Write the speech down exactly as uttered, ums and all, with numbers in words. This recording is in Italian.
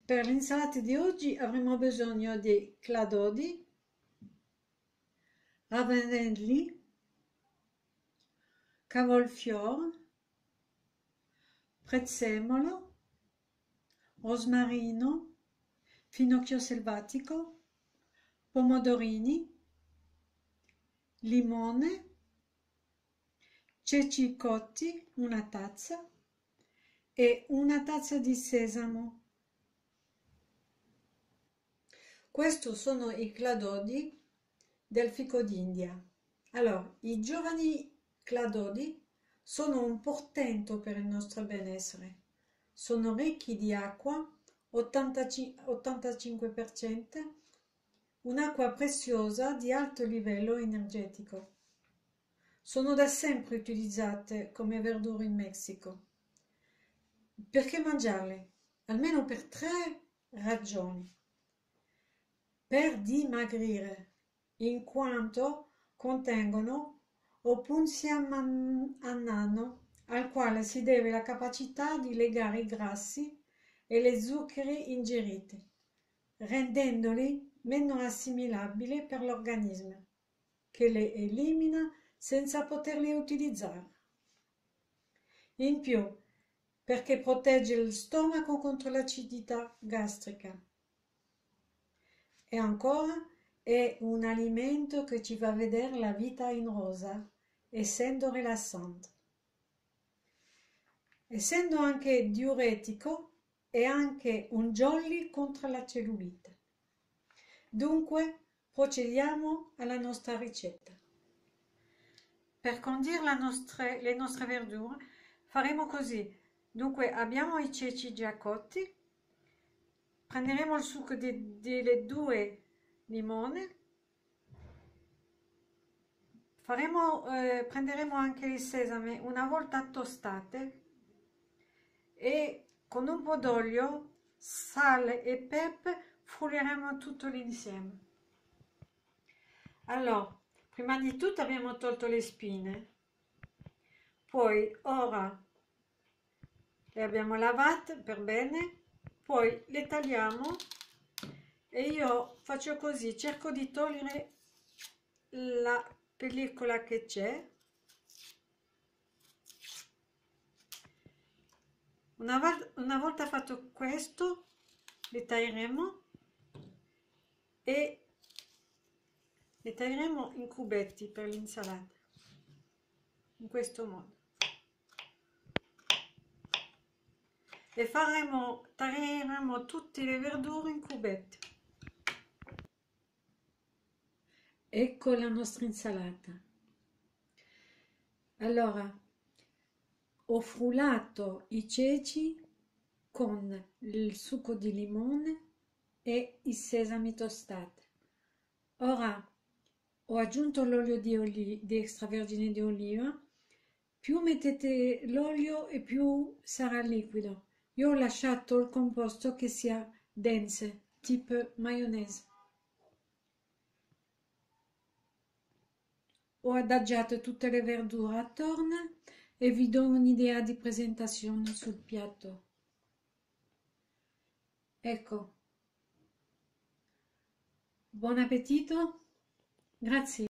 Per l'insalata di oggi avremo bisogno di cladodi, ravanelli, cavolfiore, prezzemolo, rosmarino, finocchio selvatico, pomodorini, limone, ceci cotti, una tazza e una tazza di sesamo. Questi sono i cladodi del fico d'India. Allora, i giovani cladodi sono un portento per il nostro benessere. Sono ricchi di acqua, ottantacinque per cento, un'acqua preziosa di alto livello energetico. Sono da sempre utilizzate come verdure in Messico. Perché mangiarle? Almeno per tre ragioni. Per dimagrire, in quanto contengono opunzium annano, al quale si deve la capacità di legare i grassi e le zuccheri ingeriti, rendendoli meno assimilabili per l'organismo, che le elimina senza poterli utilizzare. In più, perché protegge il stomaco contro l'acidità gastrica. E ancora è un alimento che ci fa vedere la vita in rosa, essendo rilassante. Essendo anche diuretico, è anche un jolly contro la cellulite. Dunque, procediamo alla nostra ricetta. Per condire la nostre, le nostre verdure faremo così. Dunque, abbiamo i ceci già cotti. Prenderemo il succo delle due limone, faremo, eh, prenderemo anche il sesame una volta tostate e con un po' d'olio, sale e pepe frulleremo tutto l'insieme. Allora, prima di tutto abbiamo tolto le spine, poi ora le abbiamo lavate per bene, poi le tagliamo. E io faccio così, cerco di togliere la pellicola che c'è. Una, una volta fatto questo, le taglieremo e le taglieremo in cubetti per l'insalata, in questo modo. E faremo, taglieremo tutte le verdure in cubetti. Ecco la nostra insalata. Allora, ho frullato i ceci con il succo di limone e i sesami tostati. Ora ho aggiunto l'olio di, di extravergine di oliva. Più mettete l'olio e più sarà liquido. Io ho lasciato il composto che sia dense, tipo maionese. Ho adagiato tutte le verdure attorno e vi do un'idea di presentazione sul piatto. Ecco, buon appetito, grazie.